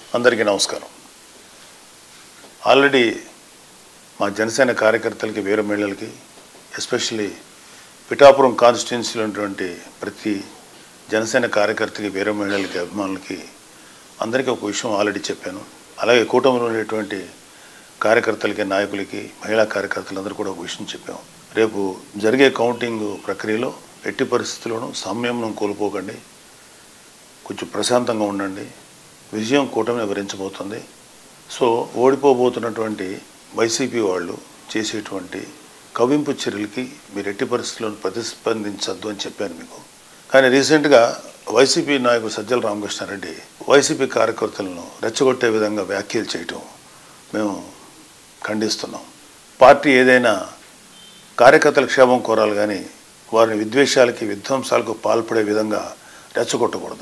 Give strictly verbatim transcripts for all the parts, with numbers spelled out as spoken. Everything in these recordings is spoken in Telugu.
అందరికీ నమస్కారం. ఆల్రెడీ మా జనసేన కార్యకర్తలకి వీర మహిళలకి ఎస్పెషల్లీ పిఠాపురం కాన్స్టిట్యున్సీలో ఉన్నటువంటి ప్రతి జనసేన కార్యకర్తకి వీర మహిళలకి అభిమానులకి అందరికీ ఒక విషయం ఆల్రెడీ చెప్పాను. అలాగే కూటమిలో ఉండేటువంటి కార్యకర్తలకి నాయకులకి మహిళా కార్యకర్తలందరూ కూడా ఒక విషయం చెప్పాము. రేపు జరిగే కౌంటింగ్ ప్రక్రియలో ఎట్టి పరిస్థితుల్లోనూ సంయమనం కోల్పోకండి, కొంచెం ప్రశాంతంగా ఉండండి. విజయం కూటమిని వివరించబోతుంది. సో ఓడిపోబోతున్నటువంటి వైసీపీ వాళ్ళు చేసేటువంటి కవింపు చర్యలకి మీరు ఎట్టి పరిస్థితుల్లో ప్రతిస్పందించద్దు అని చెప్పాను మీకు. కానీ రీసెంట్గా వైసీపీ నాయకుడు సజ్జల రామకృష్ణారెడ్డి వైసీపీ కార్యకర్తలను రెచ్చగొట్టే విధంగా వ్యాఖ్యలు చేయటం మేము ఖండిస్తున్నాం. పార్టీ ఏదైనా కార్యకర్తల క్షేమం కోరాలి, కానీ వారిని విద్వేషాలకి విధ్వంసాలకు పాల్పడే విధంగా రెచ్చగొట్టకూడదు.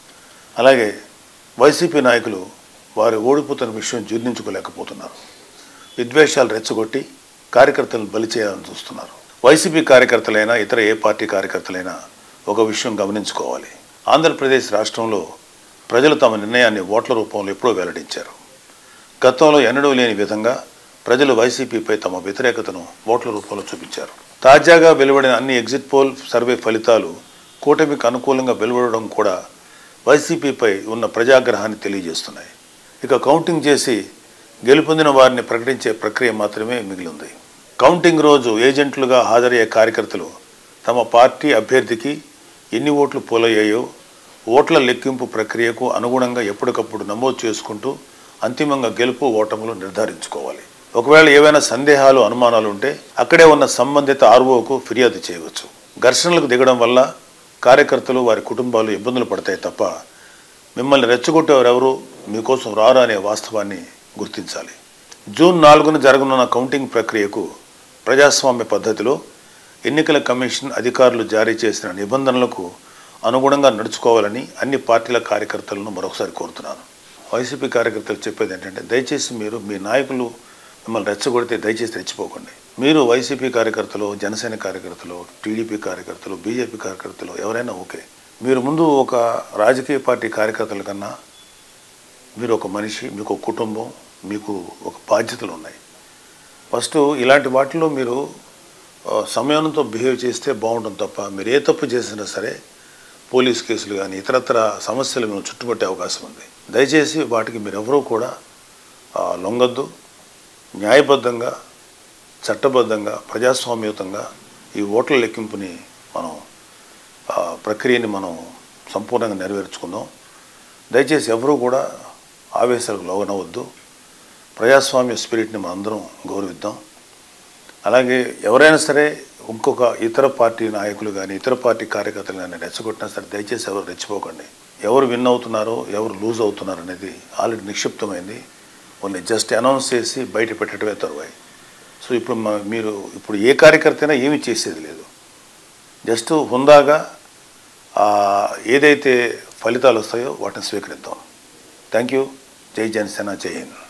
అలాగే వైసీపీ నాయకులు వారు ఓడిపోతున్న విషయం జీర్ణించుకోలేకపోతున్నారు. విద్వేషాలు రెచ్చగొట్టి కార్యకర్తలను బలి చేయాలని చూస్తున్నారు. వైసీపీ కార్యకర్తలైనా ఇతర ఏ పార్టీ కార్యకర్తలైనా ఒక విషయం గమనించుకోవాలి. ఆంధ్రప్రదేశ్ రాష్ట్రంలో ప్రజలు తమ నిర్ణయాన్ని ఓట్ల రూపంలో ఎప్పుడో వెల్లడించారు. గతంలో ఎన్నడూ లేని విధంగా ప్రజలు వైసీపీపై తమ వ్యతిరేకతను ఓట్ల రూపంలో చూపించారు. తాజాగా వెలువడిన అన్ని ఎగ్జిట్ పోల్ సర్వే ఫలితాలు కూటమికి అనుకూలంగా వెలువడడం కూడా వైసీపీపై ఉన్న ప్రజాగ్రహాన్ని తెలియజేస్తున్నాయి. ఇక కౌంటింగ్ చేసి గెలుపొందిన వారిని ప్రకటించే ప్రక్రియ మాత్రమే మిగిలింది. కౌంటింగ్ రోజు ఏజెంట్లుగా హాజరయ్యే కార్యకర్తలు తమ పార్టీ అభ్యర్థికి ఎన్ని ఓట్లు పోలయ్యాయో ఓట్ల లెక్కింపు ప్రక్రియకు అనుగుణంగా ఎప్పటికప్పుడు నమోదు చేసుకుంటూ అంతిమంగా గెలుపు ఓటములు నిర్ధారించుకోవాలి. ఒకవేళ ఏవైనా సందేహాలు అనుమానాలు ఉంటే అక్కడే ఉన్న సంబంధిత ఆర్ఓకు ఫిర్యాదు చేయవచ్చు. ఘర్షణలకు దిగడం వల్ల కార్యకర్తలు వారి కుటుంబాలు ఇబ్బందులు పడతాయి తప్ప మిమ్మల్ని రెచ్చగొట్టేవారెవరూ మీకోసం రారు అనే వాస్తవాన్ని గుర్తించాలి. జూన్ నాలుగున జరగనున్న కౌంటింగ్ ప్రక్రియకు ప్రజాస్వామ్య పద్ధతిలో ఎన్నికల కమిషన్ అధికారులు జారీ చేసిన నిబంధనలకు అనుగుణంగా నడుచుకోవాలని అన్ని పార్టీల కార్యకర్తలను మరొకసారి కోరుతున్నాను. వైసీపీ కార్యకర్తలు చెప్పేది ఏంటంటే, దయచేసి మీరు మీ నాయకులు మిమ్మల్ని రెచ్చగొడితే దయచేసి రెచ్చిపోకండి. మీరు వైసీపీ కార్యకర్తలు, జనసేన కార్యకర్తలు, టీడీపీ కార్యకర్తలు, బీజేపీ కార్యకర్తలు ఎవరైనా ఓకే. మీరు ముందు ఒక రాజకీయ పార్టీ కార్యకర్తల కన్నా మీరు ఒక మనిషి, మీకు ఒక కుటుంబం, మీకు ఒక బాధ్యతలు ఉన్నాయి. ఫస్ట్ ఇలాంటి వాటిలో మీరు సమయంతో బిహేవ్ చేస్తే బాగుంటుంది తప్ప మీరు ఏ తప్పు చేసినా సరే పోలీస్ కేసులు కానీ ఇతరత్ర సమస్యలు మేము చుట్టుపట్టే అవకాశం ఉంది. దయచేసి వాటికి మీరు ఎవరూ కూడా లొంగద్దు. న్యాయబద్ధంగా, చట్టబద్ధంగా, ప్రజాస్వామ్యయుతంగా ఈ ఓట్ల లెక్కింపుని మనం ప్రక్రియని మనం సంపూర్ణంగా నెరవేర్చుకుందాం. దయచేసి ఎవరూ కూడా ఆవేశాలకు లోనవద్దు. ప్రజాస్వామ్య స్పిరిట్ని మనందరం గౌరవిద్దాం. అలాగే ఎవరైనా సరే ఇంకొక ఇతర పార్టీ నాయకులు కానీ ఇతర పార్టీ కార్యకర్తలు కానీ రెచ్చగొట్టినా సరే దయచేసి ఎవరు రెచ్చిపోకండి. ఎవరు విన్ అవుతున్నారో ఎవరు లూజ్ అవుతున్నారు అనేది ఆల్రెడీ నిక్షిప్తమైంది. ఓన్లీ జస్ట్ అనౌన్స్ చేసి బయట పెట్టడమే తరువాయి. సో ఇప్పుడు మీరు ఇప్పుడు ఏ కార్యకర్త అయినా ఏమీ చేసేది లేదు. జస్ట్ హుందాగా ఏదైతే ఫలితాలు వస్తాయో వాటిని స్వీకరిద్దాం. Thank you. జై జనసేన, జై హింద్.